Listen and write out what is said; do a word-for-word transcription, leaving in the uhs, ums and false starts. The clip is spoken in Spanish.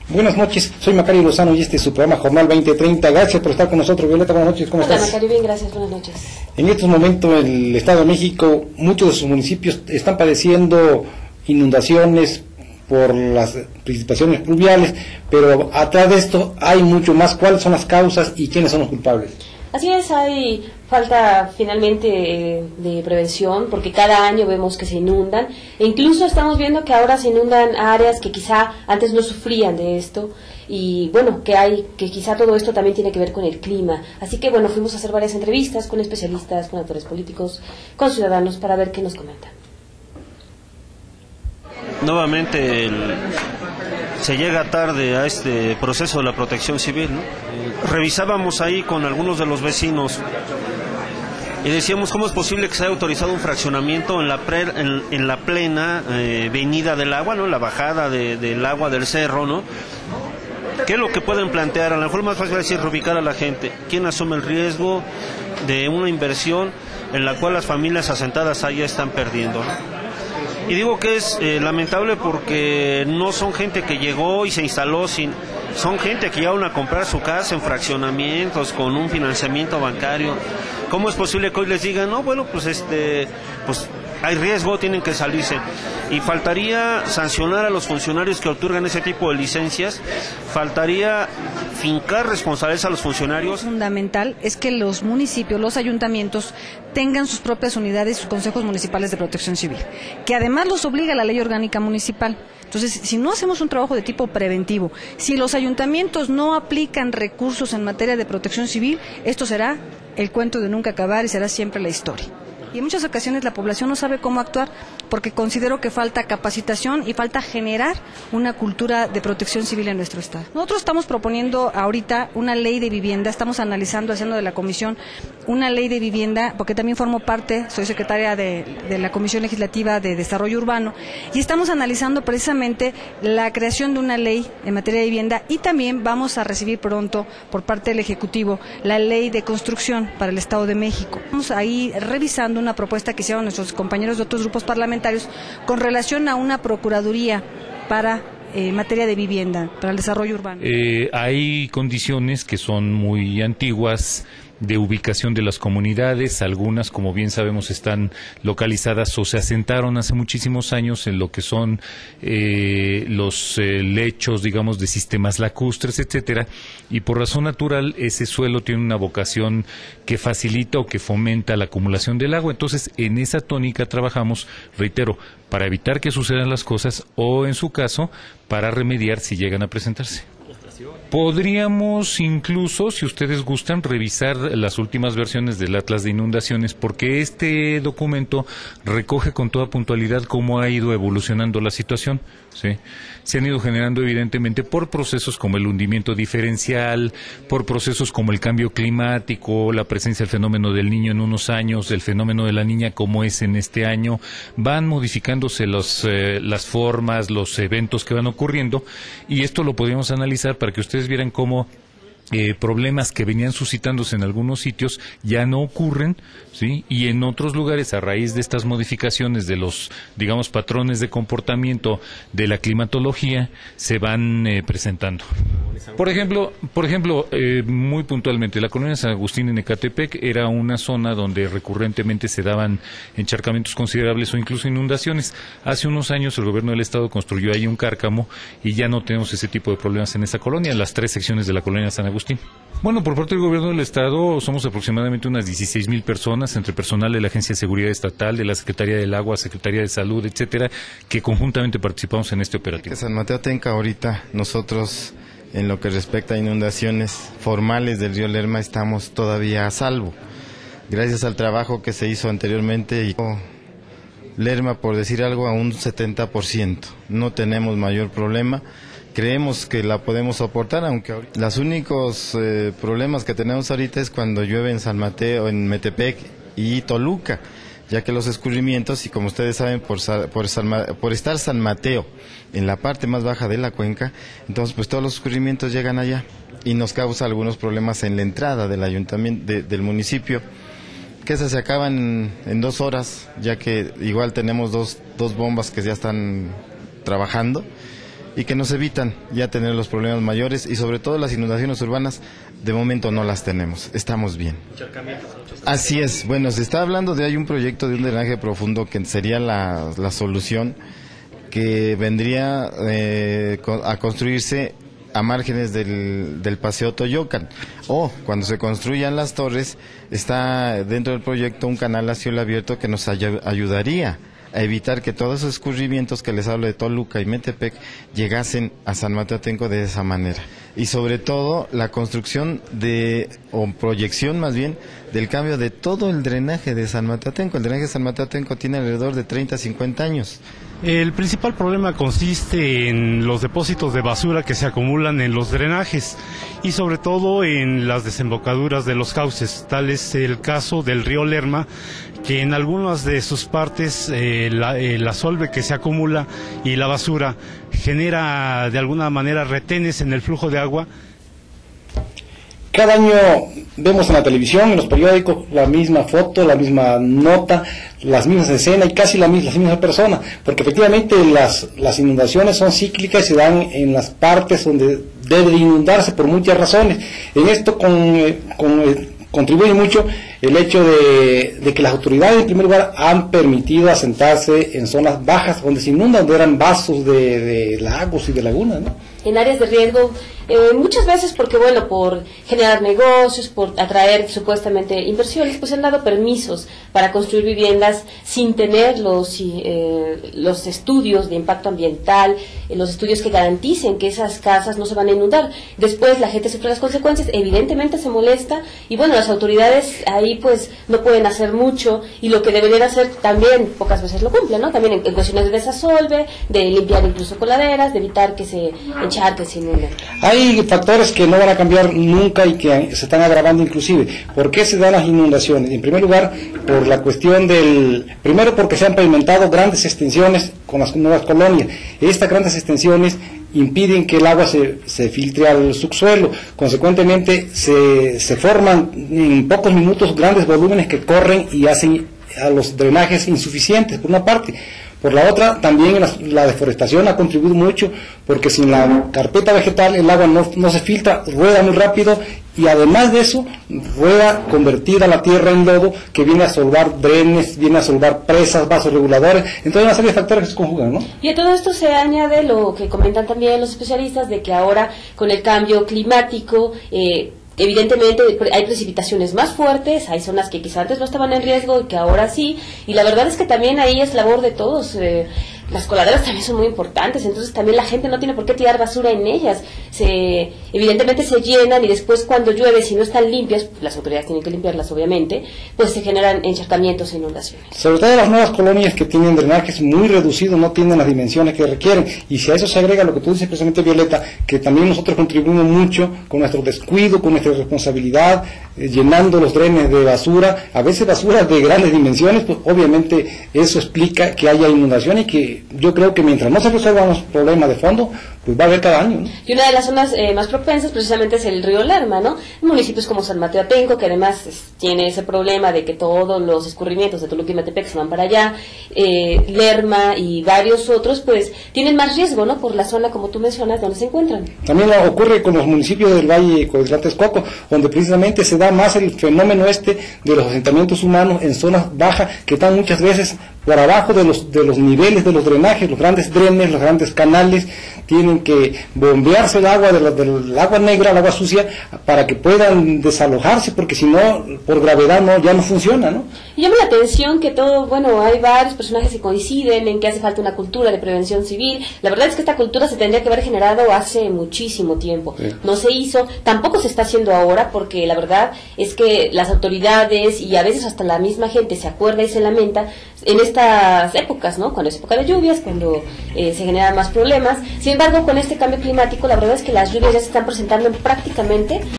Buenas noches, soy Macario Lozano y este es su programa Jornal veinte treinta. Gracias por estar con nosotros, Violeta. Buenas noches, ¿cómo Hola, estás? Macario, bien, gracias, buenas noches. En estos momentos en el Estado de México, muchos de sus municipios están padeciendo inundaciones por las precipitaciones pluviales, pero atrás de esto hay mucho más. ¿Cuáles son las causas y quiénes son los culpables? Así es, hay falta finalmente eh, de prevención, porque cada año vemos que se inundan, e incluso estamos viendo que ahora se inundan áreas que quizá antes no sufrían de esto, y bueno, que hay, que quizá todo esto también tiene que ver con el clima. Así que bueno, fuimos a hacer varias entrevistas con especialistas, con autores políticos, con ciudadanos, para ver qué nos comentan. Nuevamente el, se llega tarde a este proceso de la protección civil, ¿no? Eh, revisábamos ahí con algunos de los vecinos y decíamos cómo es posible que se haya autorizado un fraccionamiento en la, pre, en, en la plena eh, venida del agua, ¿no? La bajada de, del agua del cerro, ¿no? ¿Qué es lo que pueden plantear? A lo mejor más fácil es decir, reubicar a la gente. ¿Quién asume el riesgo de una inversión en la cual las familias asentadas allá están perdiendo, ¿no? Y digo que es eh, lamentable porque no son gente que llegó y se instaló, sin, son gente que llegaron a comprar su casa en fraccionamientos con un financiamiento bancario. ¿Cómo es posible que hoy les digan, no, bueno, pues este, pues hay riesgo, tienen que salirse? Y faltaría sancionar a los funcionarios que otorgan ese tipo de licencias, faltaría fincar responsabilidades a los funcionarios. Lo fundamental es que los municipios, los ayuntamientos tengan sus propias unidades, sus consejos municipales de protección civil, que además los obliga la ley orgánica municipal. Entonces, si no hacemos un trabajo de tipo preventivo, si los ayuntamientos no aplican recursos en materia de protección civil, esto será el cuento de nunca acabar y será siempre la historia. Y en muchas ocasiones la población no sabe cómo actuar porque considero que falta capacitación y falta generar una cultura de protección civil en nuestro estado. Nosotros estamos proponiendo ahorita una ley de vivienda, estamos analizando, haciendo de la comisión una ley de vivienda, porque también formo parte, soy secretaria de, de la Comisión Legislativa de Desarrollo Urbano, y estamos analizando precisamente la creación de una ley en materia de vivienda, y también vamos a recibir pronto por parte del Ejecutivo la ley de construcción para el Estado de México. Estamos ahí revisando una propuesta que hicieron nuestros compañeros de otros grupos parlamentarios con relación a una procuraduría para en eh, materia de vivienda, para el desarrollo urbano. Eh, hay condiciones que son muy antiguas de ubicación de las comunidades, algunas, como bien sabemos, están localizadas o se asentaron hace muchísimos años en lo que son eh, los eh, lechos, digamos, de sistemas lacustres, etcétera, y por razón natural ese suelo tiene una vocación que facilita o que fomenta la acumulación del agua. Entonces, en esa tónica trabajamos, reitero, para evitar que sucedan las cosas o, en su caso, para remediar si llegan a presentarse. Podríamos incluso, si ustedes gustan, revisar las últimas versiones del Atlas de Inundaciones, porque este documento recoge con toda puntualidad cómo ha ido evolucionando la situación, ¿sí? Se han ido generando evidentemente por procesos como el hundimiento diferencial, por procesos como el cambio climático, la presencia del fenómeno del niño en unos años, el fenómeno de la niña como es en este año, van modificándose los, eh, las formas, los eventos que van ocurriendo, y esto lo podríamos analizar para que ustedes vieran cómo Eh, problemas que venían suscitándose en algunos sitios ya no ocurren, ¿sí? Y en otros lugares, a raíz de estas modificaciones de los, digamos, patrones de comportamiento de la climatología, se van eh, presentando. Por ejemplo, por ejemplo eh, muy puntualmente, la colonia San Agustín en Ecatepec era una zona donde recurrentemente se daban encharcamientos considerables o incluso inundaciones. Hace unos años el gobierno del estado construyó ahí un cárcamo y ya no tenemos ese tipo de problemas en esa colonia, en las tres secciones de la colonia San Agustín. Bueno, por parte del gobierno del estado somos aproximadamente unas dieciséis mil personas, entre personal de la Agencia de Seguridad Estatal, de la Secretaría del Agua, Secretaría de Salud, etcétera, que conjuntamente participamos en este operativo. San Mateo Tenca, ahorita nosotros, en lo que respecta a inundaciones formales del río Lerma, estamos todavía a salvo, gracias al trabajo que se hizo anteriormente. Y Lerma, por decir algo, a un setenta por ciento, no tenemos mayor problema. Creemos que la podemos soportar, aunque ahorita los únicos eh, problemas que tenemos ahorita es cuando llueve en San Mateo, en Metepec y Toluca, ya que los escurrimientos, y como ustedes saben, por, por, San, por estar San Mateo en la parte más baja de la cuenca, entonces pues todos los escurrimientos llegan allá y nos causa algunos problemas en la entrada del ayuntamiento, de, del municipio, que esas se acaban en, en dos horas, ya que igual tenemos dos, dos bombas que ya están trabajando. y que nos evitan ya tener los problemas mayores, y sobre todo las inundaciones urbanas, de momento no las tenemos, estamos bien. Así es, bueno, se está hablando de, hay un proyecto de un drenaje profundo que sería la, la solución, que vendría eh, a construirse a márgenes del, del Paseo Toyocan, o cuando se construyan las torres, está dentro del proyecto un canal a cielo abierto que nos ay- ayudaría a evitar que todos esos escurrimientos que les hablo de Toluca y Metepec llegasen a San Mateo Atenco de esa manera. Y sobre todo la construcción de, o proyección más bien, del cambio de todo el drenaje de San Mateo Atenco. El drenaje de San Mateo Atenco tiene alrededor de treinta a cincuenta años. El principal problema consiste en los depósitos de basura que se acumulan en los drenajes y sobre todo en las desembocaduras de los cauces. Tal es el caso del río Lerma, que en algunas de sus partes eh, la, eh, la solve que se acumula y la basura genera de alguna manera retenes en el flujo de agua. Cada año vemos en la televisión, en los periódicos, la misma foto, la misma nota, las mismas escenas y casi la misma, la misma persona, porque efectivamente las, las inundaciones son cíclicas y se dan en las partes donde debe inundarse por muchas razones. En esto con, con, contribuye mucho el hecho de, de que las autoridades en primer lugar han permitido asentarse en zonas bajas donde se inundan, donde eran vasos de, de lagos y de lagunas, ¿no? En áreas de riesgo, eh, muchas veces porque, bueno, por generar negocios, por atraer supuestamente inversiones, pues han dado permisos para construir viviendas sin tener los, eh, los estudios de impacto ambiental, eh, los estudios que garanticen que esas casas no se van a inundar. Después la gente sufre las consecuencias, evidentemente se molesta, y bueno, las autoridades ahí pues no pueden hacer mucho, y lo que deberían hacer también pocas veces lo cumplen, ¿no? También en, en cuestiones de desasolve, de limpiar incluso coladeras, de evitar que se encharque, se inunden. Hay factores que no van a cambiar nunca y que se están agravando inclusive. ¿Por qué se dan las inundaciones? En primer lugar, por la cuestión del... Primero, porque se han pavimentado grandes extensiones con las nuevas colonias. Estas grandes extensiones impiden que el agua se, se filtre al subsuelo. Consecuentemente, se, se forman en pocos minutos grandes volúmenes que corren y hacen a los drenajes insuficientes, por una parte. Por la otra, también la, la deforestación ha contribuido mucho, porque sin la carpeta vegetal el agua no, no se filtra, rueda muy rápido, y además de eso, rueda convertida la tierra en lodo, que viene a solvar drenes, viene a solvar presas, vasos reguladores. Entonces, una serie de factores que se conjugan, ¿no? Y a todo esto se añade lo que comentan también los especialistas, de que ahora con el cambio climático, eh, evidentemente hay precipitaciones más fuertes, hay zonas que quizás antes no estaban en riesgo y que ahora sí, y la verdad es que también ahí es labor de todos. Eh, las coladeras también son muy importantes, entonces también la gente no tiene por qué tirar basura en ellas. Se, evidentemente se llenan, y después cuando llueve, si no están limpias, las autoridades tienen que limpiarlas obviamente, pues se generan encharcamientos e inundaciones. Sobre todo las nuevas colonias que tienen drenajes muy reducidos, no tienen las dimensiones que requieren, y si a eso se agrega lo que tú dices precisamente, Violeta, que también nosotros contribuimos mucho con nuestro descuido, con nuestra responsabilidad, eh, llenando los drenes de basura, a veces basura de grandes dimensiones, pues obviamente eso explica que haya inundación, y que yo creo que mientras no se resuelvan los problemas de fondo, pues va a haber cada año, ¿no? Y una de las zonas eh, más propensas precisamente es el río Lerma, ¿no? Municipios como San Mateo Atenco, que además es, tiene ese problema de que todos los escurrimientos de Toluca y Metepec se van para allá, eh, Lerma y varios otros, pues tienen más riesgo, ¿no? Por la zona, como tú mencionas, donde se encuentran. También ocurre con los municipios del Valle Coahuila-Texcoco, donde precisamente se da más el fenómeno este de los asentamientos humanos en zonas bajas, que están muchas veces por abajo de los de los niveles de los drenajes. Los grandes drenes, los grandes canales tienen que bombearse el agua de la, del agua negra al agua sucia para que puedan desalojarse, porque si no, por gravedad no ya no funciona, ¿no? Y llama la atención que todo, bueno, hay varios personajes que coinciden en que hace falta una cultura de prevención civil. La verdad es que esta cultura se tendría que haber generado hace muchísimo tiempo. Sí. No se hizo, tampoco se está haciendo ahora, porque la verdad es que las autoridades y a veces hasta la misma gente se acuerda y se lamenta en estas épocas, ¿no? Cuando es época de lluvias, cuando eh, se generan más problemas. Sin embargo, con este cambio climático, la verdad es que las lluvias ya se están presentando en prácticamente